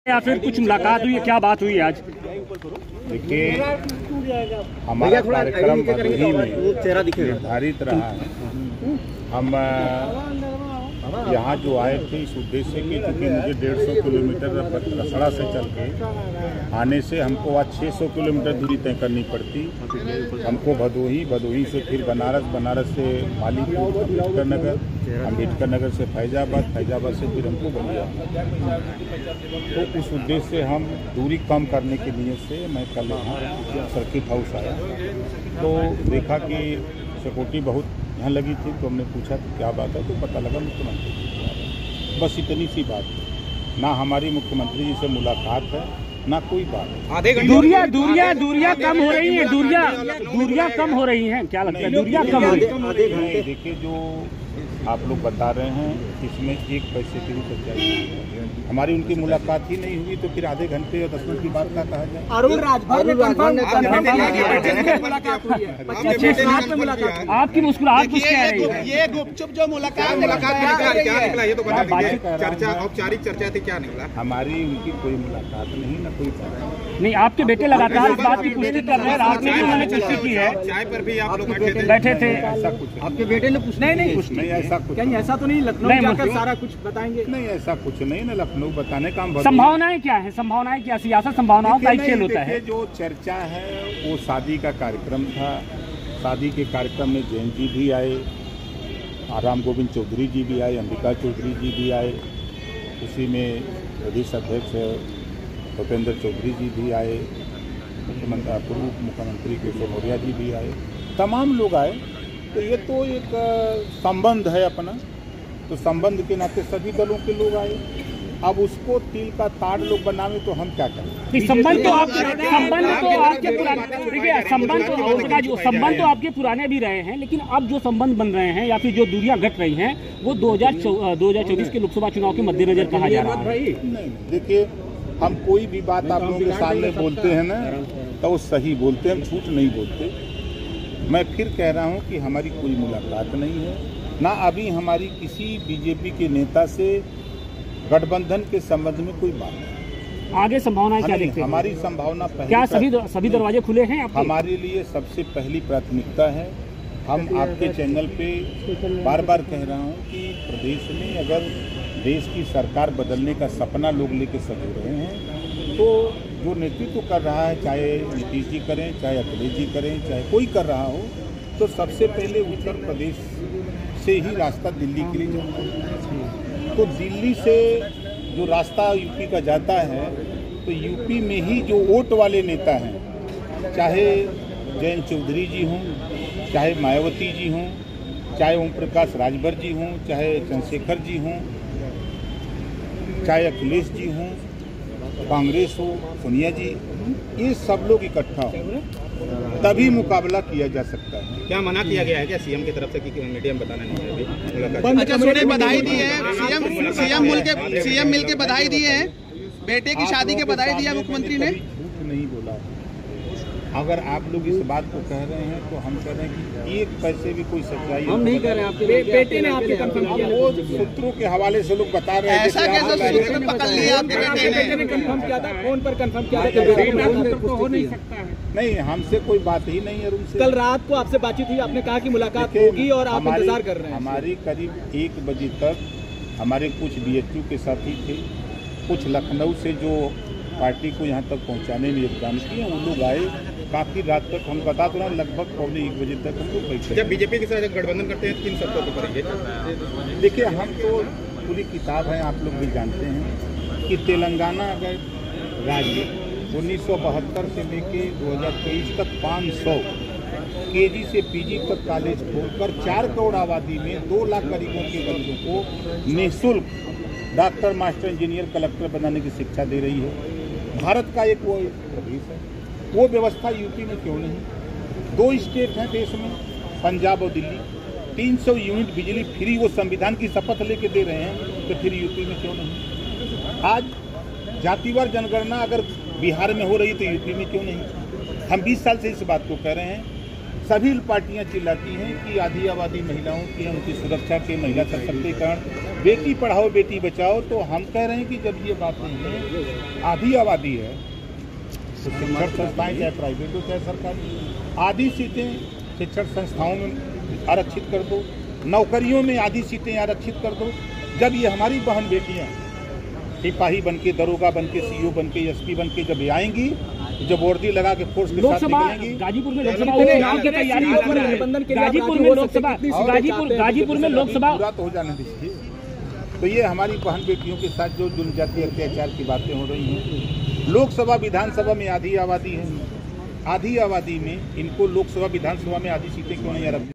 या फिर कुछ मुलाकात हुई है, क्या बात हुई है आज? देखिए, हमारा कार्यक्रम भदोही में निर्धारित रहा है। हम यहाँ जो आए थे इस उद्देश्य के, क्योंकि मुझे 150 किलोमीटर रसड़ा से चल के आने से हमको आज 600 किलोमीटर दूरी तय करनी पड़ती। हमको भदोही से फिर बनारस से मालीपुर, अम्बेडकर नगर से फैजाबाद से फिर हमको बलिया। तो उस उद्देश्य से हम दूरी कम करने के लिए से मैं कल यहाँ सर्किट हाउस आया, तो देखा कि सिक्योरिटी बहुत यहाँ लगी थी। तो हमने पूछा कि क्या बात है, तो पता लगा मुख्यमंत्री। बस इतनी सी बात है, ना हमारी मुख्यमंत्री जी से मुलाकात है, ना कोई बात है। दूरियां कम हो रही हैं, दूरियां कम हो रही हैं, क्या लगता है? दूरियां कम हो रही हैं। देखिए, जो आप लोग बता रहे हैं इसमें एक पैसे की भी सच्चाई नहीं है। हमारी उनकी मुलाकात ही नहीं हुई तो फिर आधे घंटे या 10 मिनट की बात का कहा जाए। अरुण राजभर ने आपकी मुस्कुराहट कुछ कह रही है। ये गुपचुप जो मुलाकात क्या निकला, ये तो बता दीजिए। चर्चा, औपचारिक चर्चा थी, क्या निकला? हमारी उनकी कोई मुलाकात नहीं, ना कोई बात नहीं। आपके बेटे लगातार इस बात की पुष्टि कर रहे हैं, रात में भी उन्होंने पुष्टि की है। चाय पर भी आप लोग बैठे थे। ऐसा कुछ आपके बेटे ने कुछ नहीं कुछ नहीं, ऐसा कुछ कहीं ऐसा तो नहीं लखनऊ जाकर सारा कुछ बताएंगे? नहीं, ऐसा कुछ नहीं ना, लखनऊ बताने का। संभावनाएं क्या है? संभावनाएं क्या? सियासत संभावनाओं का खेल होता है। जो चर्चा है वो शादी का कार्यक्रम था। शादी के कार्यक्रम में जैन जी भी आए, राम गोविंद चौधरी जी भी आए, अंबिका चौधरी जी भी आए, उसी में प्रदेश अध्यक्ष भूपेंद्र चौधरी जी भी आए, पूर्व मुख्यमंत्री केशव मौर्य जी भी आए, तमाम लोग आए। तो ये तो एक संबंध है अपना, तो संबंध के नाते सभी दलों के लोग आए। अब उसको तिल का ताड़ लोग बनावे तो हम क्या करें? संबंध तो आपके पुराने, देखिए संबंध तो आपके पुराने भी रहे हैं, लेकिन अब जो संबंध बन रहे हैं या फिर जो दूरियां घट रही हैं वो 2024 के लोकसभा चुनाव के मद्देनजर कहा जा रहा है। नहीं, देखिए, हम कोई भी बात आप लोगों के सामने बोलते हैं ना तो वो सही बोलते हैं, हम झूठ नहीं बोलते। मैं फिर कह रहा हूं कि हमारी कोई मुलाकात नहीं है, ना अभी हमारी किसी बीजेपी के नेता से गठबंधन के संबंध में कोई बात नहीं। आगे संभावनाएं क्या देखते हैं? हमारी संभावना क्या सभी दरवाजे खुले हैं आपके? हमारे लिए सबसे पहली प्राथमिकता है, हम आपके चैनल पे बार बार कह रहा हूं कि प्रदेश में अगर देश की सरकार बदलने का सपना लोग लेके सजे रहे हैं, तो जो नेतृत्व कर रहा है, चाहे नीतीश जी करें, चाहे अखिलेश जी करें, चाहे कोई कर रहा हो, तो सबसे पहले उत्तर प्रदेश से ही रास्ता दिल्ली के लिए जाता है। तो दिल्ली से जो रास्ता यूपी का जाता है, तो यूपी में ही जो वोट वाले नेता हैं, चाहे जयंत चौधरी जी हों, चाहे मायावती जी हों, चाहे ओम प्रकाश राजभर जी हों, चाहे चंद्रशेखर जी हों, चाहे अखिलेश जी हों, कांग्रेस हो, सोनिया जी, ये सब लोग इकट्ठा हो तभी मुकाबला किया जा सकता है। क्या मना किया गया है क्या सीएम की तरफ से कि मीडिया में बताना नहीं है? अच्छा, सुने बधाई दी है सीएम मिल के बधाई दी है, बेटे की शादी के बधाई दिया मुख्यमंत्री ने। झूठ नहीं बोला। अगर आप लोग इस बात को कह रहे हैं तो हम कह रहे हैं कि एक पैसे भी कोई सच्चाई हम नहीं कह रहे हैं। आपके बेटे ने आपके कंफर्म किया, वो सूत्रों के हवाले से लोग बता रहे हैं। ऐसा कैसे सूत्र पकड़ लिया? आपके बेटे ने कंफर्म किया था, फोन पर कंफर्म किया था। हो नहीं सकता है। नहीं, हमसे कोई बात ही नहीं है उनसे। कल रात को आपसे बातचीत हुई, आपने कहा कि मुलाकात होगी और आप इंतजार कर रहे हैं। हमारी करीब 1 बजे तक हमारे कुछ बीएचयू के साथी थे, कुछ लखनऊ से जो पार्टी को यहाँ तक पहुँचाने में योगदान किए, वो लोग आए। काफ़ी रात तक, हम बता तो रहा, लगभग पौने 1 बजे तक हम लोग बैठे। जब बीजेपी के साथ गठबंधन करते हैं, किन शर्तों पर करेंगे? देखिए, हम तो पूरी किताब है, आप लोग भी जानते हैं कि तेलंगाना अगर राज्य 1972 से लेके 2023 तक 500 केजी से पीजी तक कॉलेज खोलकर 4 करोड़ आबादी में 2 लाख गरीबों के बच्चों को निःशुल्क डॉक्टर, मास्टर, इंजीनियर, कलेक्टर बनाने की शिक्षा दे रही है। भारत का एक वो प्रदेश है, वो व्यवस्था यूपी में क्यों नहीं? 2 स्टेट हैं देश में, पंजाब और दिल्ली। 300 यूनिट बिजली फ्री वो संविधान की शपथ लेके दे रहे हैं, तो फिर यूपी में क्यों नहीं? आज जातिवार जनगणना अगर बिहार में हो रही तो यूपी में क्यों नहीं? हम 20 साल से इस बात को कह रहे हैं। सभी पार्टियां चिल्लाती हैं कि आधी आबादी महिलाओं की, उनकी सुरक्षा के, महिला सशक्तिकरण, बेटी पढ़ाओ बेटी बचाओ। तो हम कह रहे हैं कि जब ये बातें हैं आधी आबादी है, तो शिक्षण संस्थाएं चाहे प्राइवेट हो चाहे सरकारी, आधी सीटें शिक्षण संस्थाओं में आरक्षित कर दो, नौकरियों में आधी सीटें आरक्षित कर दो। जब ये हमारी बहन बेटियां सिपाही बनके, दरोगा बनके, सीईओ बनके, एसपी बनके जब ये आएंगी, जब वर्दी लगा के फोर्स के साथ निकलेंगी। गाजीपुर में लोकसभा उपचुनाव की तैयारी हो रही है। गाजीपुर में लोकसभा पूरा तो हो जाने दीजिए। तो ये हमारी बहन बेटियों के साथ जो जनजातीय अत्याचार की बातें हो रही हैं, लोकसभा विधानसभा में आधी आबादी है, आधी आबादी में इनको लोकसभा विधानसभा में आधी सीटें क्यों नहीं आ रही?